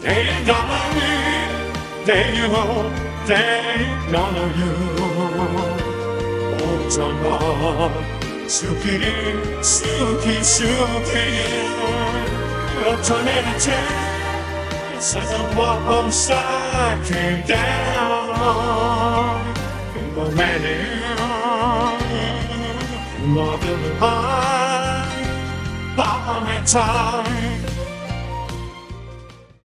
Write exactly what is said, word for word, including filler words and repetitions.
ain't none of you, there you go, there ain't none of you. Oh, 정말 수기, 수기, 수기. 어쩌면 이제 세상과 upside came down in the menu. More than I, by my time.